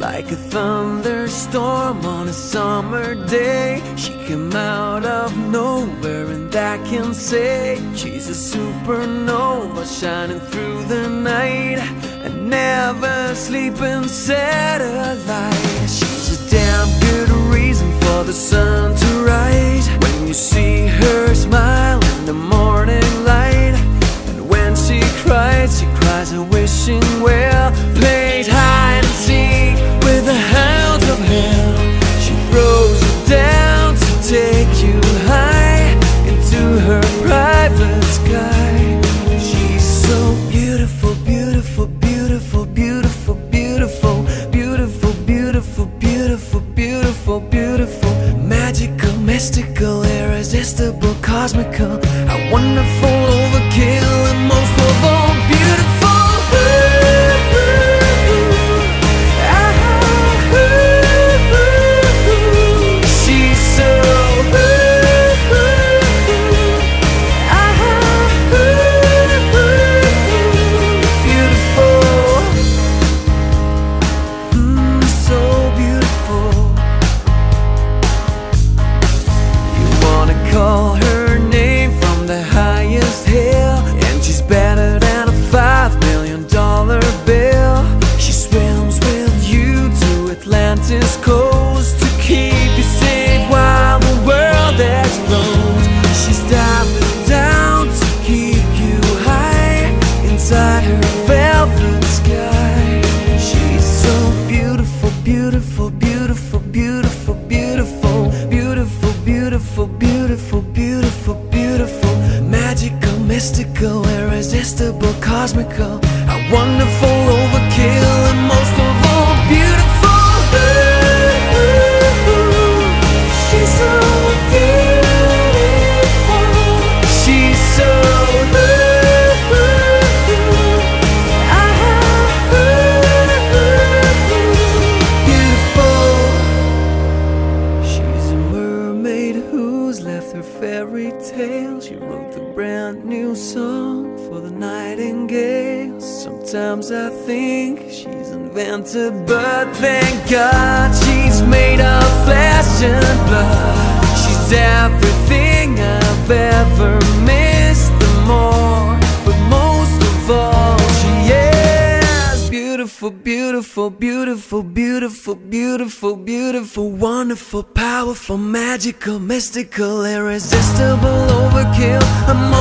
Like a thunderstorm on a summer day, she came out of nowhere, and I can say she's a supernova shining through the night, a never sleeping satellite. She's a damn good reason for the sun to rise when you see her smile in the morning light. And when she cries a wishing well. Plays hide and seek with the hounds of hell. She throws you down to take you high into her private sky. She's so beautiful, beautiful, beautiful, beautiful, beautiful, beautiful, beautiful, beautiful, beautiful, beautiful, magical, mystical, irresistible, cosmical, a wonderful overkill, and most of all beautiful. Call her name from the highest hill, and she's better than a $5 million bill. She swims with you to Atlantis coast to keep you safe while the world explodes. She's diving down to keep you high inside her velvet sky. She's so beautiful, beautiful, beautiful, beautiful, beautiful, beautiful, beautiful, beautiful, beautiful, beautiful, magical, mystical, irresistible, cosmical, a wonderful overkill, and most of all beautiful. She's so beautiful. She's so her fairy tale. She wrote the brand new song for the nightingale. Sometimes I think she's invented, but thank God she's made of flesh and blood. She's everything I've ever missed, and more, but most of all she is beautiful, beautiful, beautiful, beautiful, beautiful, beautiful, wonderful, powerful, magical, mystical, irresistible, overkill.